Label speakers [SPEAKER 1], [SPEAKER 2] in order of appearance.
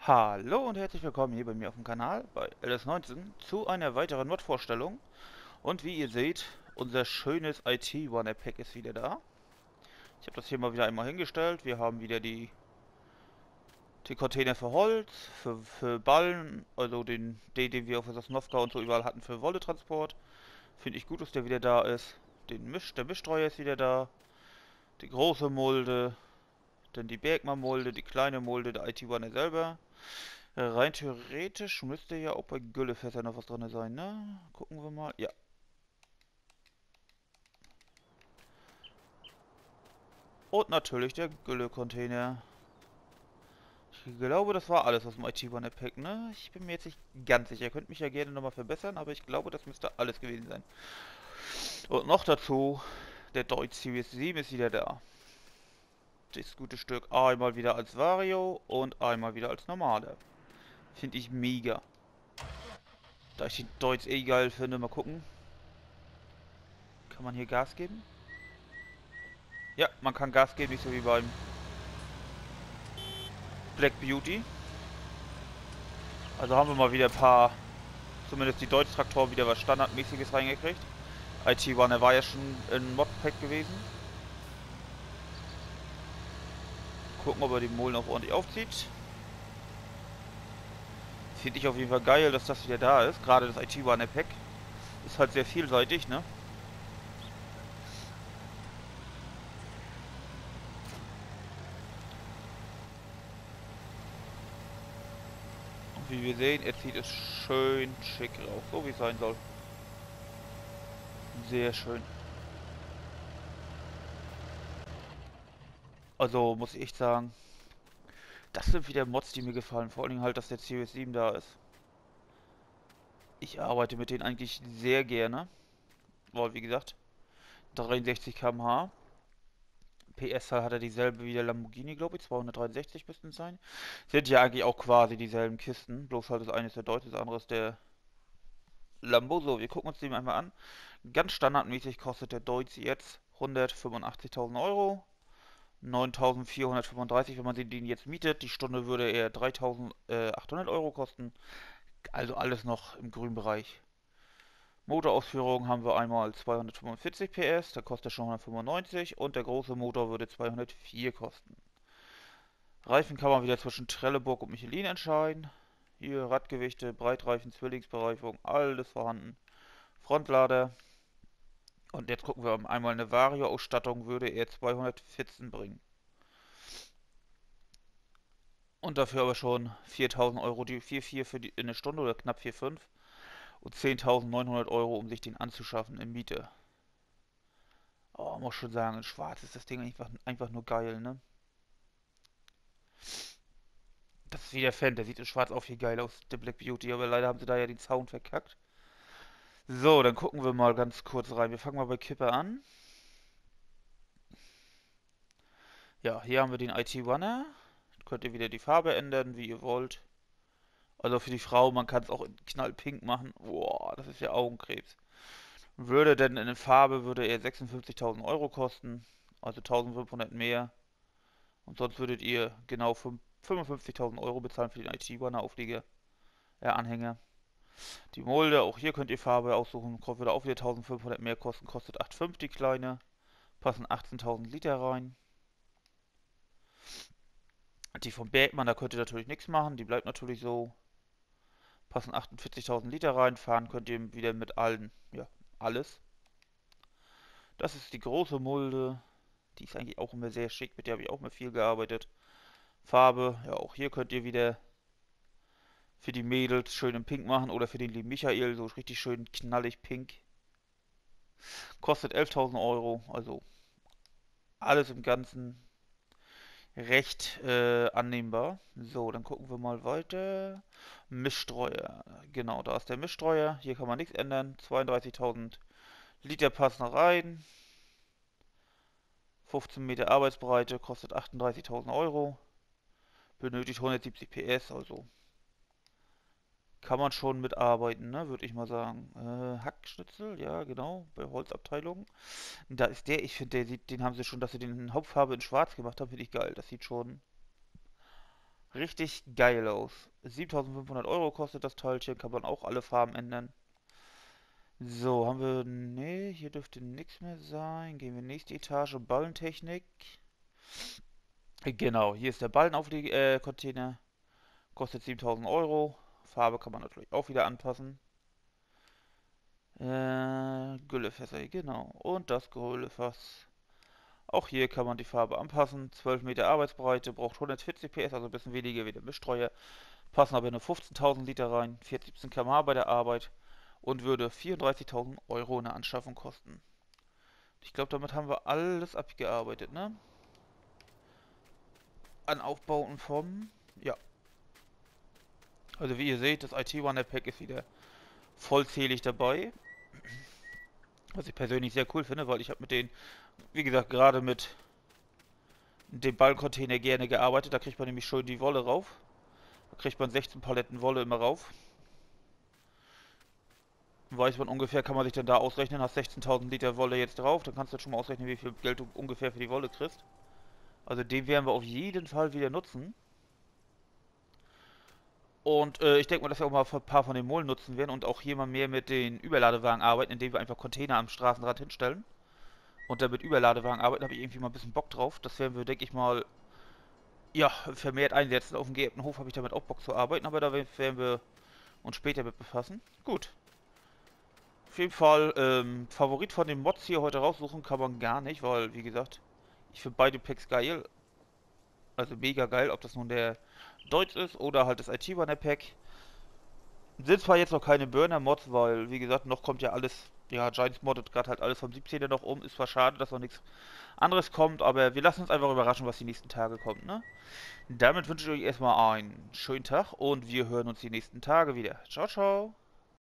[SPEAKER 1] Hallo und herzlich willkommen hier bei mir auf dem Kanal bei LS19 zu einer weiteren Mod-Vorstellung. Und wie ihr seht, unser schönes IT-One-Pack ist wieder da. Ich habe das hier mal wieder einmal hingestellt. Wir haben wieder die Container für Holz, für Ballen, also den wir auf der Sosnowka und so überall hatten für Wolletransport. Finde ich gut, dass der wieder da ist. Der Mischstreuer ist wieder da. Die große Mulde, dann die Bergmann-Mulde, die kleine Mulde, der IT-One selber. Rein theoretisch müsste ja auch bei Güllefässer noch was drin sein, ne? Gucken wir mal. Ja. Und natürlich der Gülle-Container. Ich glaube, das war alles aus dem IT-One-Pack, ne? Ich bin mir jetzt nicht ganz sicher. Ihr könnt mich ja gerne nochmal verbessern, aber ich glaube, das müsste alles gewesen sein. Und noch dazu, der Deutz Series 7 ist wieder da. Das gute Stück einmal wieder als Vario und einmal wieder als normale. Finde ich mega. Da ich den Deutz eh geil finde, mal gucken. Kann man hier Gas geben? Ja, man kann Gas geben, nicht so wie beim Black Beauty. Also haben wir mal wieder ein paar, zumindest die Deutz-Traktoren, wieder was Standardmäßiges reingekriegt. IT-One war ja schon ein Modpack gewesen. Gucken, ob er die Molen auch ordentlich aufzieht. Finde ich auf jeden Fall geil, dass das wieder da ist. Gerade das IT-One-Pack ist halt sehr vielseitig, ne? Und wie wir sehen, er zieht es schön schick raus, so wie es sein soll. Sehr schön. Also muss ich echt sagen, das sind wieder Mods, die mir gefallen. Vor allen Dingen halt, dass der Series 7 da ist. Ich arbeite mit denen eigentlich sehr gerne. Weil, wie gesagt, 63 km/h. PS-Zahl hat er dieselbe wie der Lamborghini, glaube ich. 263 müssten es sein. Sind ja eigentlich auch quasi dieselben Kisten. Bloß halt das eine ist der Deutsche, das andere ist der Lambo. So, wir gucken uns den einmal an. Ganz standardmäßig kostet der Deutsche jetzt 185.000 Euro. 9.435, wenn man den jetzt mietet. Die Stunde würde er 3.800 Euro kosten. Also alles noch im grünen Bereich. Motorausführung haben wir einmal 245 PS, da kostet er schon 195 und der große Motor würde 204 kosten. Reifen kann man wieder zwischen Trelleborg und Michelin entscheiden. Hier Radgewichte, Breitreifen, Zwillingsbereifung, alles vorhanden. Frontlader. Und jetzt gucken wir einmal eine Vario-Ausstattung würde er 214 bringen. Und dafür aber schon 4.000 Euro, die 4,4 für die, in eine Stunde oder knapp 4,5 und 10.900 Euro, um sich den anzuschaffen in Miete. Oh, muss schon sagen, in schwarz ist das Ding einfach nur geil, ne? Das ist wie der Fan, der sieht in schwarz auch viel geil aus, der Black Beauty, aber leider haben sie da ja den Sound verkackt. So, dann gucken wir mal ganz kurz rein. Wir fangen mal bei Kippe an. Ja, hier haben wir den IT-Runner. Könnt ihr wieder die Farbe ändern, wie ihr wollt. Also für die Frau, man kann es auch in knallpink machen. Boah, das ist ja Augenkrebs. Würde denn in der Farbe, würde er 56.000 Euro kosten. Also 1.500 mehr. Und sonst würdet ihr genau 55.000 Euro bezahlen für den IT-Runner Auflieger, Anhänger. Die Mulde, auch hier könnt ihr Farbe aussuchen, würde auch wieder 1.500 mehr kosten, kostet 8,5 die kleine. Passen 18.000 Liter rein. Die vom Bergmann, da könnt ihr natürlich nichts machen, die bleibt natürlich so. Passen 48.000 Liter rein, fahren könnt ihr wieder mit allen, ja, alles. Das ist die große Mulde, die ist eigentlich auch immer sehr schick, mit der habe ich auch mal viel gearbeitet. Farbe, ja, auch hier könnt ihr wieder für die Mädels schön in Pink machen oder für den lieben Michael so richtig schön knallig pink. Kostet 11.000 Euro, also alles im Ganzen recht annehmbar. So, dann gucken wir mal weiter. Mischstreuer. Genau, da ist der Mischstreuer. Hier kann man nichts ändern. 32.000 Liter passen rein. 15 Meter Arbeitsbreite, kostet 38.000 Euro. Benötigt 170 PS, also kann man schon mitarbeiten, ne, würde ich mal sagen. Hackschnitzel, ja, genau, bei Holzabteilung. Da ist der, ich finde, den haben sie schon, dass sie den Hauptfarbe in schwarz gemacht haben, finde ich geil. Das sieht schon Richtig geil aus. 7.500 € kostet das Teilchen, kann man auch alle Farben ändern. So, haben wir... Nee, hier dürfte nichts mehr sein. Gehen wir nächste Etage, Ballentechnik. Genau, hier ist der Ballenauflege-Container. Kostet 7.000 €. Farbe kann man natürlich auch wieder anpassen. Güllefässer, genau. Und das Güllefäss. Auch hier kann man die Farbe anpassen. 12 Meter Arbeitsbreite, braucht 140 PS, also ein bisschen weniger wie der Mischstreuer. Passen aber nur 15.000 Liter rein, 417 km/h bei der Arbeit und würde 34.000 € eine Anschaffung kosten. Ich glaube, damit haben wir alles abgearbeitet, ne? An Aufbauten vom... Ja. Also wie ihr seht, das IT-Wonder-Pack ist wieder vollzählig dabei. Was ich persönlich sehr cool finde, weil ich habe mit denen, wie gesagt, gerade mit dem Ballcontainer gerne gearbeitet. Da kriegt man nämlich schön die Wolle rauf. Da kriegt man 16 Paletten Wolle immer rauf. Weiß man ungefähr, kann man sich dann da ausrechnen, hast 16.000 Liter Wolle jetzt drauf, dann kannst du schon mal ausrechnen, wie viel Geld du ungefähr für die Wolle kriegst. Also den werden wir auf jeden Fall wieder nutzen. Und ich denke mal, dass wir auch mal ein paar von den Molen nutzen werden und auch hier mal mehr mit den Überladewagen arbeiten, indem wir einfach Container am Straßenrand hinstellen. Und dann mit Überladewagen arbeiten, habe ich irgendwie mal ein bisschen Bock drauf. Das werden wir, denke ich mal, ja, vermehrt einsetzen. Auf dem geebten Hof habe ich damit auch Bock zu arbeiten, aber da werden wir uns später mit befassen. Gut. Auf jeden Fall, Favorit von den Mods hier heute raussuchen kann man gar nicht, weil, wie gesagt, ich finde beide Packs geil. Also mega geil, ob das nun der Deutsch ist oder halt das IT-Runner Pack. Sind zwar jetzt noch keine Burner-Mods, weil, wie gesagt, noch kommt ja alles, ja, Giants moddet gerade halt alles vom 17er noch um. Ist zwar schade, dass noch nichts anderes kommt, aber wir lassen uns einfach überraschen, was die nächsten Tage kommt, ne? Damit wünsche ich euch erstmal einen schönen Tag und wir hören uns die nächsten Tage wieder. Ciao, ciao!